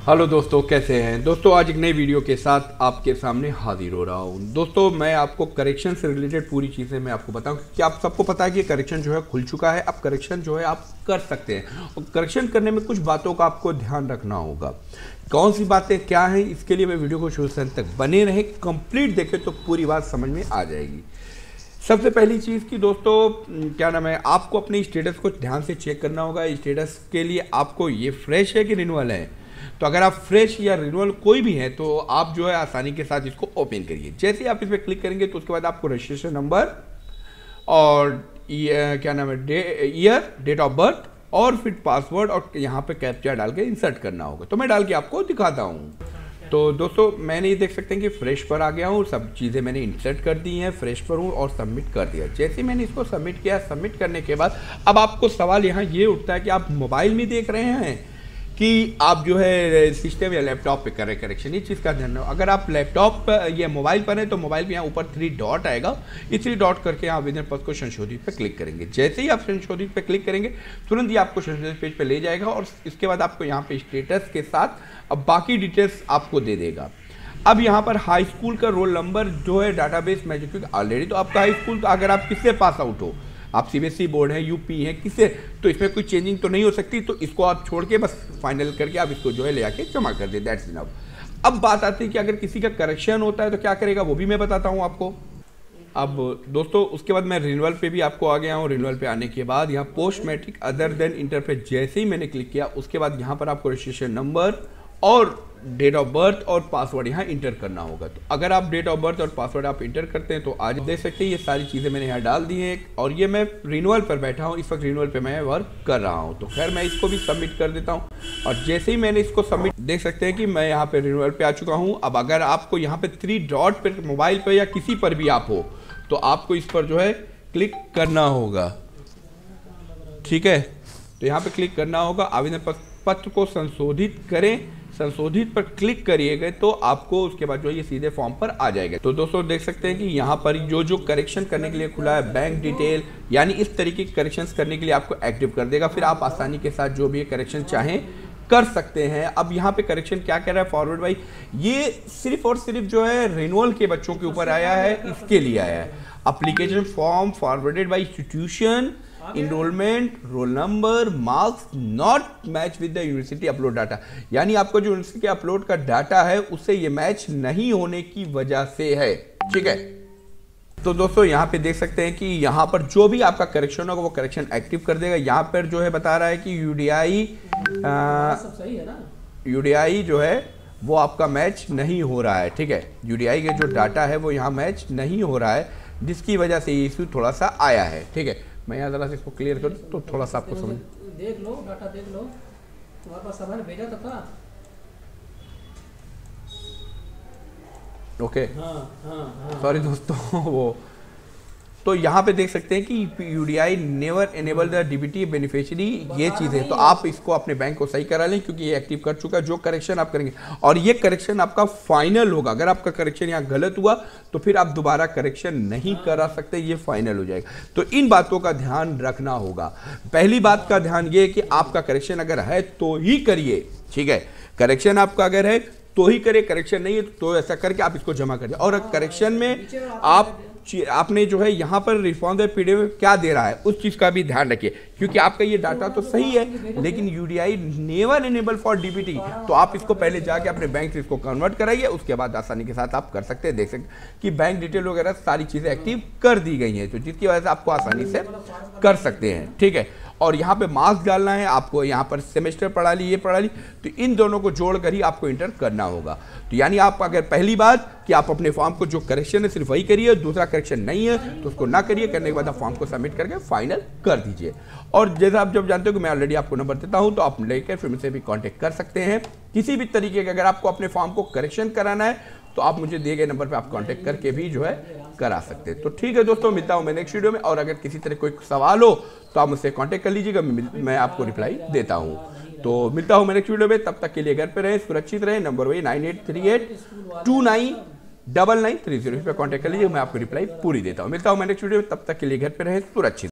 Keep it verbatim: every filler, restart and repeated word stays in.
Hello दोस्तों, कैसे हैं दोस्तों। आज एक नई वीडियो के साथ आपके सामने हाजिर हो रहा हूं। दोस्तों मैं आपको करेक्शन से रिलेटेड पूरी चीज़ें मैं आपको बताऊं कि आप सबको पता है कि करेक्शन जो है खुल चुका है। अब करेक्शन जो है आप कर सकते हैं और करेक्शन करने में कुछ बातों का आपको ध्यान रखना होगा। कौन सी बातें क्या हैं, इसके लिए मैं वीडियो को शुरू से अंत तक बने रहें, कंप्लीट देखें तो पूरी बात समझ में आ जाएगी। सबसे पहली चीज़ कि दोस्तों क्या नाम है, आपको अपने स्टेटस को ध्यान से चेक करना होगा। स्टेटस के लिए आपको ये फ्रेश है कि रिन्यूअल है। तो अगर आप फ्रेश या रिन्यूअल कोई भी है तो आप जो है आसानी के साथ इसको ओपन करिए। जैसे ही आप इस पर क्लिक करेंगे तो उसके बाद आपको रजिस्ट्रेशन नंबर और क्या नाम है, ईयर, डेट ऑफ बर्थ और फिर पासवर्ड और यहाँ पे कैप्चा डाल के इंसर्ट करना होगा। तो मैं डाल के आपको दिखाता हूँ। तो दोस्तों मैंने ये देख सकते हैं कि फ्रेश पर आ गया हूँ, सब चीज़ें मैंने इंसर्ट कर दी हैं, फ्रेश पर हूँ और सबमिट कर दिया। जैसे ही मैंने इसको सबमिट किया, सबमिट करने के बाद अब आपको सवाल यहाँ ये उठता है कि आप मोबाइल में देख रहे हैं कि आप जो है सिस्टम या लैपटॉप पे कर रहे करेक्शन। ये चीज़ का ध्यान रखो। अगर आप लैपटॉप या मोबाइल पर हैं तो मोबाइल पे यहाँ ऊपर थ्री डॉट आएगा, ये थ्री डॉट करके यहाँ आवेदन पत्र को संशोधित पे क्लिक करेंगे। जैसे ही आप संशोधित पे क्लिक करेंगे तुरंत ही आपको संशोधित पेज पे ले जाएगा और इसके बाद आपको यहाँ पे स्टेटस के साथ अब बाकी डिटेल्स आपको दे देगा। अब यहाँ पर हाई स्कूल का रोल नंबर जो है डाटाबेस में, क्योंकि ऑलरेडी तो आपका हाई स्कूल, अगर आप किससे पास आउट हो, आप सीबीएसई बोर्ड है, यूपी है, किससे, तो इसमें कोई चेंजिंग तो नहीं हो सकती। तो इसको आप छोड़ के बस फाइनल करके आप इसको जो है ले आके जमा कर दे, दैट्स इनफ। अब बात आती है कि अगर किसी का करेक्शन होता है तो क्या करेगा, वो भी मैं बताता हूँ आपको। अब दोस्तों उसके बाद मैं रिन्यूअल पे भी आपको आ गया हूँ। रिन्यूअल पे आने के बाद यहाँ post matric other than inter पे जैसे ही मैंने क्लिक किया उसके बाद यहाँ पर आपको रजिस्ट्रेशन नंबर और डेट ऑफ बर्थ और पासवर्ड यहाँ इंटर करना होगा। तो अगर आप डेट ऑफ बर्थ और पासवर्ड आप इंटर करते हैं तो आज देख सकते हैं ये सारी चीज़ें मैंने यहाँ डाल दी हैं और ये मैं रिन्यूअल पर बैठा हूँ, इस वक्त रिन्यूअल पे मैं वर्क कर रहा हूँ। तो खैर मैं इसको भी सबमिट कर देता हूँ और जैसे ही मैंने इसको सबमिट, देख सकते हैं कि मैं यहाँ पे रिन्यूअल पे आ चुका हूँ। अब अगर आपको यहाँ पे थ्री डॉट पर मोबाइल पर या किसी पर भी आप हो तो आपको इस पर जो है क्लिक करना होगा, ठीक है। तो यहाँ पे क्लिक करना होगा, आवेदन पत्र को संशोधित करें, संशोधित पर क्लिक करिएगा तो आपको उसके बाद जो है ये सीधे फॉर्म पर आ जाएगा। तो दोस्तों देख सकते हैं कि यहाँ पर जो जो करेक्शन करने के लिए खुला है, बैंक डिटेल, यानी इस तरीके के करेक्शंस करने के लिए आपको एक्टिव कर देगा। फिर आप आसानी के साथ जो भी करेक्शन चाहें कर सकते हैं। अब यहाँ पे करेक्शन क्या कह रहा है फॉरवर्ड भाई, ये सिर्फ और सिर्फ जो है रिन्यूअल के बच्चों के ऊपर आया है, इसके लिए आया है। Application form forwarded by institution, enrolment, roll number, marks not match with the university upload data, यानी आपको जो यूनिवर्सिटी के अपलोड का डाटा है उससे ये मैच नहीं होने की वजह से है, ठीक है। तो दोस्तों यहाँ पे देख सकते हैं कि यहाँ पर जो भी आपका करेक्शन होगा वो करेक्शन एक्टिव कर देगा। यहाँ पर जो है बता रहा है कि यूडीआई यूडीआई जो है वो आपका मैच नहीं हो रहा है, ठीक है। यूडीआई के जो डाटा है वो यहाँ मैच नहीं हो रहा है, जिसकी वजह से ये इशू थोड़ा सा आया है, ठीक है। मैं यहाँ जरा से इसको क्लियर करूँ तो थोड़ा सा आपको समझ, देख लो डाटा, देख लो तुम्हारे पास सामान भेजा था। ओके हाँ, हाँ, हाँ। सॉरी दोस्तों वो तो यहाँ पे देख सकते हैं कि UDI never enable the DBT beneficiary, ये चीज़ें तो आप इसको अपने बैंक को सही करा लें क्योंकि ये एक्टिव कर चुका है। जो करेक्शन आप करेंगे और ये करेक्शन आपका फाइनल होगा। अगर आपका करेक्शन यहाँ गलत हुआ तो फिर आप दोबारा करेक्शन नहीं करा सकते, ये फाइनल हो जाएगा। तो इन बातों का ध्यान रखना होगा। पहली बात का ध्यान ये है कि आपका करेक्शन अगर है तो ही करिए, ठीक है। करेक्शन आपका अगर है तो ही करिए, करेक्शन नहीं है तो ऐसा करके आप इसको जमा करिए। और करेक्शन में आप आपने जो है यहाँ पर रिस्पॉन्स पीडीएफ क्या दे रहा है उस चीज़ का भी ध्यान रखिए, क्योंकि आपका ये डाटा तो सही है लेकिन UDI never enable for DBT, तो आप इसको पहले जाके अपने बैंक से इसको कन्वर्ट कराइए, उसके बाद आसानी के साथ आप कर सकते हैं। देख सकते हैं कि बैंक डिटेल वगैरह सारी चीज़ें एक्टिव कर दी गई हैं, तो जिसकी वजह से आपको आसानी से कर सकते हैं, ठीक है। और यहाँ पे मार्क्स डालना है आपको, यहाँ पर सेमेस्टर पढ़ा ली, ये पढ़ा ली, तो इन दोनों को जोड़कर ही आपको इंटर करना होगा। तो यानी आप अगर पहली बात कि आप अपने फॉर्म को जो करेक्शन है सिर्फ वही करिए, दूसरा करेक्शन नहीं है तो उसको ना करिए। करने के बाद आप फॉर्म को सबमिट करके फाइनल कर दीजिए। और जैसा आप जब जानते हो कि मैं ऑलरेडी आपको नंबर देता हूं तो आप लेकर फिर मुझसे भी कांटेक्ट कर सकते हैं किसी भी तरीके का। अगर आपको अपने फॉर्म को करेक्शन कराना है तो आप मुझे दिए गए नंबर पे आप कांटेक्ट करके भी जो है करा सकते हैं। तो ठीक है दोस्तों, मिलता हूं मैं नेक्स्ट वीडियो में। और अगर किसी तरह कोई सवाल हो तो आप मुझसे कांटेक्ट कर लीजिएगा, मैं आपको रिप्लाई देता हूं। तो मिलता हूं मैं नेक्स्ट वीडियो में, तब तक के लिए घर पे रहें, सुरक्षित रहें। नंबर वही nine eight three eight two nine double nine three zero, इस पर कॉन्टैक्ट कर लीजिए, मैं आपको रिप्लाई पूरी देता हूँ। मिलता हूँ मैं नेक्स्ट वीडियो में, तब तक के लिए घर पे रहें, सुरक्षित।